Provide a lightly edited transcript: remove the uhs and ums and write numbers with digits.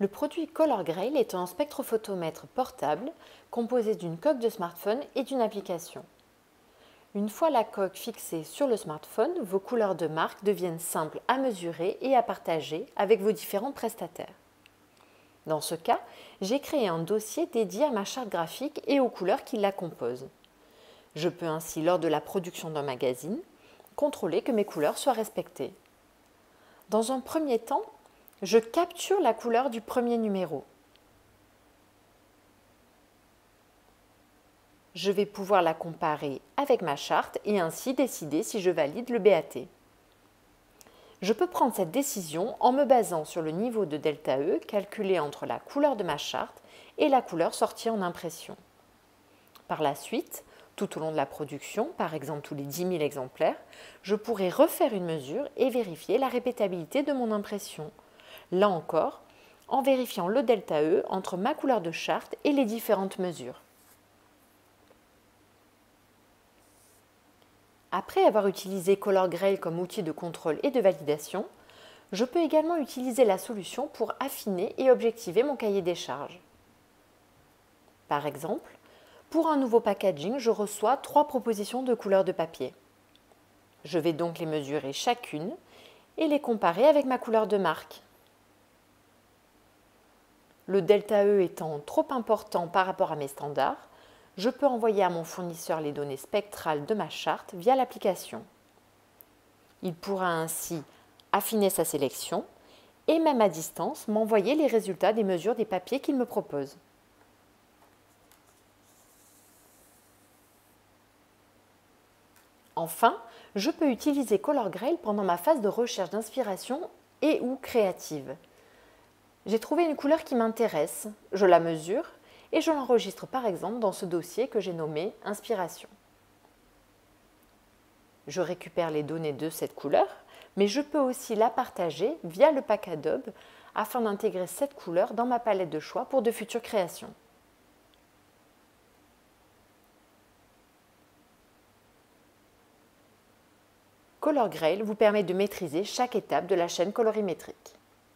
Le produit Color Grail est un spectrophotomètre portable composé d'une coque de smartphone et d'une application. Une fois la coque fixée sur le smartphone, vos couleurs de marque deviennent simples à mesurer et à partager avec vos différents prestataires. Dans ce cas, j'ai créé un dossier dédié à ma charte graphique et aux couleurs qui la composent. Je peux ainsi, lors de la production d'un magazine, contrôler que mes couleurs soient respectées. Dans un premier temps, je capture la couleur du premier numéro. Je vais pouvoir la comparer avec ma charte et ainsi décider si je valide le BAT. Je peux prendre cette décision en me basant sur le niveau de ΔE calculé entre la couleur de ma charte et la couleur sortie en impression. Par la suite, tout au long de la production, par exemple tous les 10 000 exemplaires, je pourrai refaire une mesure et vérifier la répétabilité de mon impression. Là encore, en vérifiant le ΔE entre ma couleur de charte et les différentes mesures. Après avoir utilisé Color Grail comme outil de contrôle et de validation, je peux également utiliser la solution pour affiner et objectiver mon cahier des charges. Par exemple, pour un nouveau packaging, je reçois 3 propositions de couleurs de papier. Je vais donc les mesurer chacune et les comparer avec ma couleur de marque. Le ΔE étant trop important par rapport à mes standards, je peux envoyer à mon fournisseur les données spectrales de ma charte via l'application. Il pourra ainsi affiner sa sélection et même à distance m'envoyer les résultats des mesures des papiers qu'il me propose. Enfin, je peux utiliser Color Grail pendant ma phase de recherche d'inspiration et ou créative. J'ai trouvé une couleur qui m'intéresse, je la mesure et je l'enregistre par exemple dans ce dossier que j'ai nommé « Inspiration ». Je récupère les données de cette couleur, mais je peux aussi la partager via le pack Adobe afin d'intégrer cette couleur dans ma palette de choix pour de futures créations. Color Grail vous permet de maîtriser chaque étape de la chaîne colorimétrique.